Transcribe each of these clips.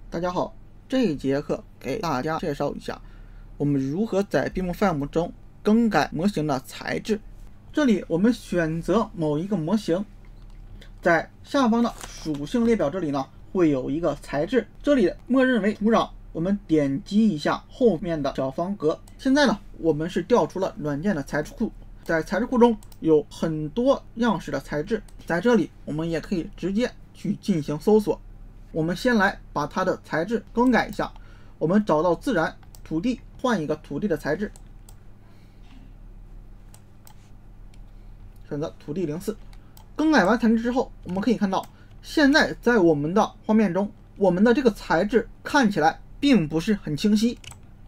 大家好，这一节课给大家介绍一下我们如何在 BIM 中更改模型的材质。这里我们选择某一个模型，在下方的属性列表这里呢会有一个材质，这里默认为土壤。我们点击一下后面的小方格。现在呢，我们是调出了软件的材质库，在材质库中有很多样式的材质，在这里我们也可以直接去进行搜索。我们先来把它的材质更改一下，我们找到自然土地，换一个土地的材质，选择土地04。更改完材质之后，我们可以看到，现在在我们的画面中，我们的这个材质看起来并不是很清晰。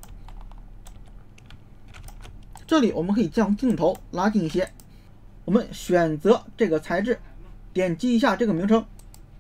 这里我们可以将镜头拉近一些，我们选择这个材质，点击一下这个名称。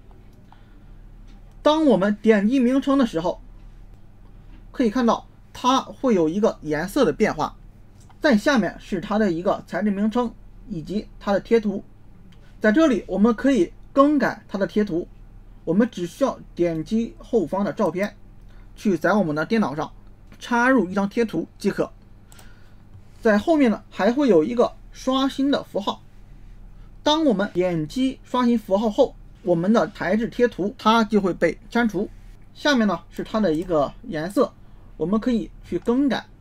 当我们点击名称的时候，可以看到它会有一个颜色的变化，在下面是它的一个材质名称以及它的贴图。在这里我们可以更改它的贴图，我们只需要点击后方的照片，去在我们的电脑上插入一张贴图即可。在后面呢还会有一个刷新的符号，当我们点击刷新符号后，我们的材质贴图它就会被删除。下面呢是它的一个颜色，我们可以去更改。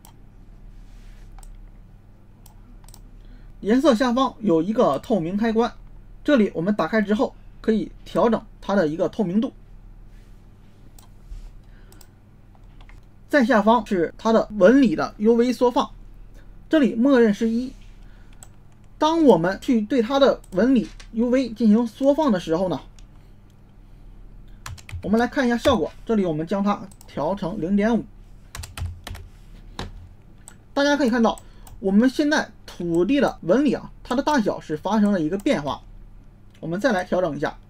颜色下方有一个透明开关，这里我们打开之后可以调整它的一个透明度。在下方是它的纹理的 UV 缩放，这里默认是1。当我们去对它的纹理 UV 进行缩放的时候呢，我们来看一下效果。这里我们将它调成 0.5。 大家可以看到，我们现在土地的纹理啊，它的大小是发生了一个变化。我们再来调整一下。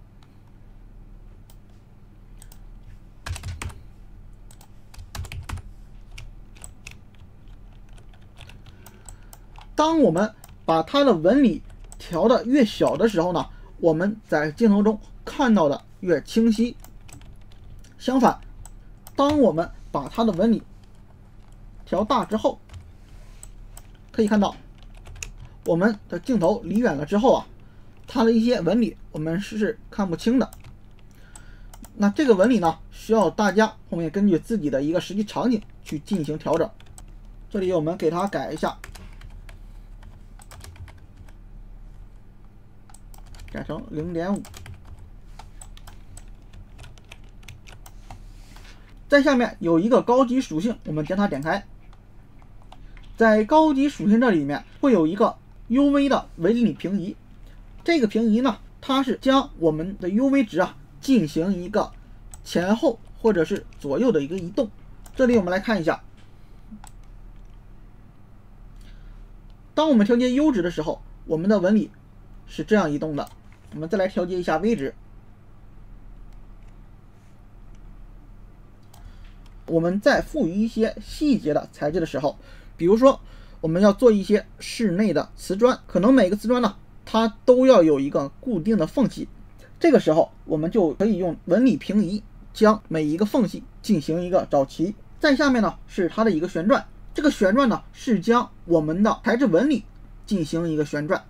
当我们把它的纹理调得越小的时候呢，我们在镜头中看到的越清晰。相反，当我们把它的纹理调大之后，可以看到我们的镜头离远了之后啊，它的一些纹理我们是看不清的。那这个纹理呢，需要大家后面根据自己的一个实际场景去进行调整。这里我们给它改一下，改成 0.5。 在下面有一个高级属性，我们将它点开。在高级属性这里面会有一个 UV 的纹理平移，这个平移呢，它是将我们的 UV 值啊进行一个前后或者是左右的一个移动。这里我们来看一下，当我们调节 U 值的时候，我们的纹理是这样移动的。我们再来调节一下 V 值。我们在赋予一些细节的材质的时候，比如说我们要做一些室内的瓷砖，可能每个瓷砖呢它都要有一个固定的缝隙，这个时候我们就可以用纹理平移将每一个缝隙进行一个找齐。在下面呢是它的一个旋转，这个旋转呢是将我们的材质纹理进行一个旋转。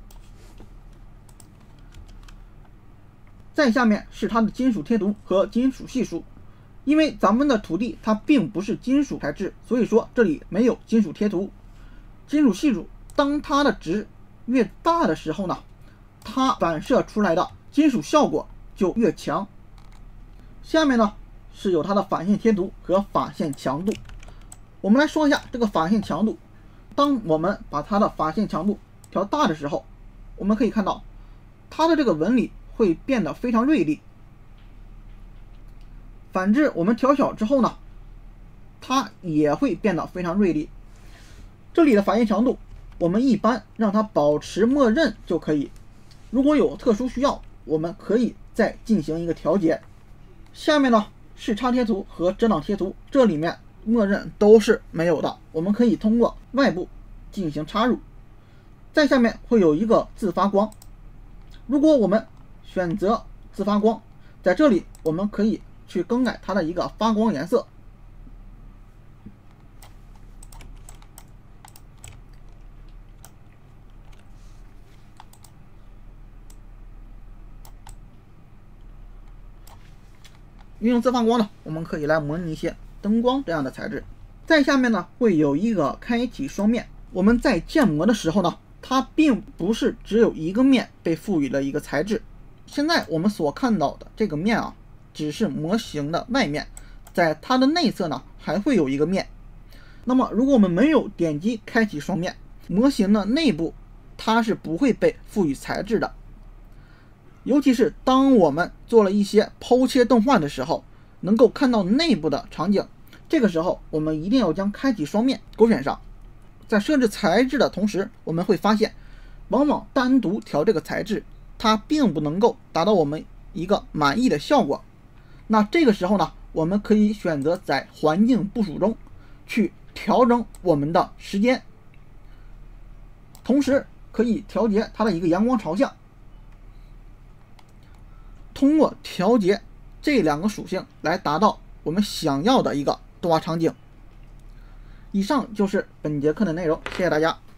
在下面是它的金属贴图和金属系数，因为咱们的土地它并不是金属材质，所以说这里没有金属贴图。金属系数当它的值越大的时候呢，它反射出来的金属效果就越强。下面呢是有它的法线贴图和法线强度。我们来说一下这个法线强度。当我们把它的法线强度调大的时候，我们可以看到它的这个纹理会变得非常锐利。反之，我们调小之后呢，它也会变得非常锐利。这里的法线强度，我们一般让它保持默认就可以。如果有特殊需要，我们可以再进行一个调节。下面呢是插贴图和遮挡贴图，这里面默认都是没有的，我们可以通过外部进行插入。在下面会有一个自发光，如果我们选择自发光，在这里我们可以去更改它的一个发光颜色。运用自发光呢，我们可以来模拟一些灯光这样的材质。在下面呢会有一个开启双面，我们在建模的时候呢，它并不是只有一个面被赋予了一个材质。现在我们所看到的这个面啊，只是模型的外面，在它的内侧呢还会有一个面。那么如果我们没有点击开启双面，模型的内部它是不会被赋予材质的。尤其是当我们做了一些剖切动画的时候，能够看到内部的场景，这个时候我们一定要将开启双面勾选上。在设置材质的同时，我们会发现往往单独调这个材质，它并不能够达到我们一个满意的效果。那这个时候呢，我们可以选择在环境部署中去调整我们的时间，同时可以调节它的一个阳光朝向。通过调节这两个属性来达到我们想要的一个动画场景。以上就是本节课的内容，谢谢大家。